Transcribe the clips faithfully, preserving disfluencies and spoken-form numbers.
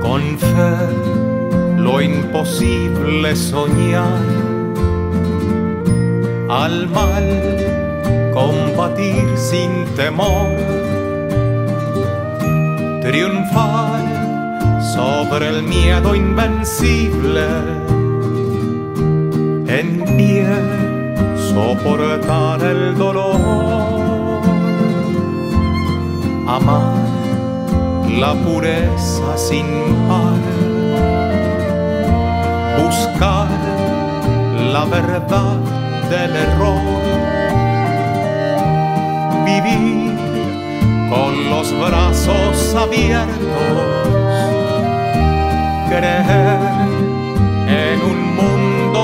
Con fe lo imposible soñar, al mal combatir sin temor, triunfar sobre el miedo invencible, en pie soportar el dolor, amar la pureza sin par, buscar la verdad del error, vivir con los brazos abiertos, creer en un mundo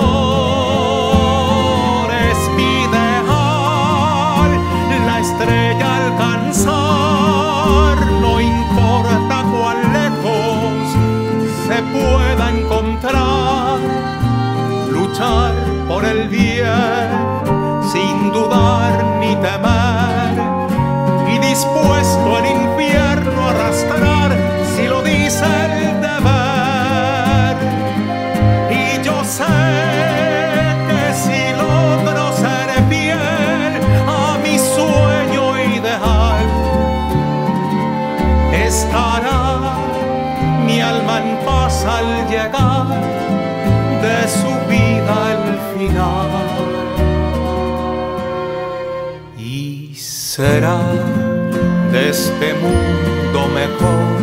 mejor, es mi ideal, la estrella alcanzar, no importa cuán lejos se pueda encontrar, luchar por el bien sin dudar ni temer, y dispuesto el infierno a arrastrar si lo dice el deber. Y yo sé que si logro ser fiel a mi sueño ideal, estará mi alma en paz al llegar de su vida al final. Y será de este mundo mejor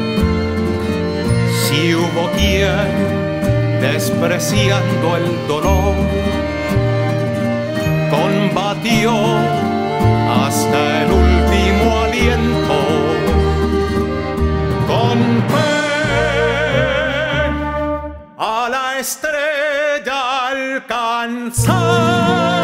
si hubo quien, despreciando el dolor, combatió hasta el último aliento, con fe a la estrella alcanzar.